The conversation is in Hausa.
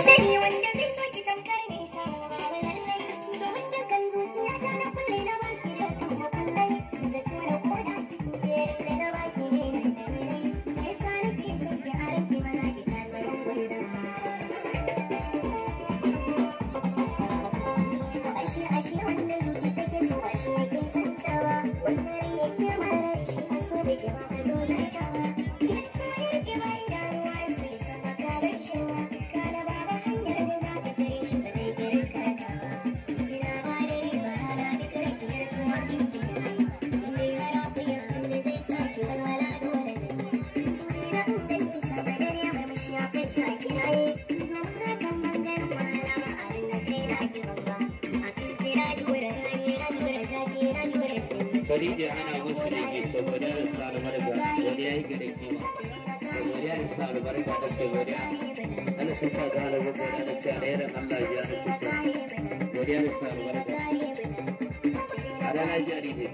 Khadija ana musu da ke to godiya da sa albarka godiya yake da kima godiya da sa albarka da ce godiya ana sai sa ga albarka godiya da ce alherin Allah ya da ce godiya da sa albarka a ranar jari ne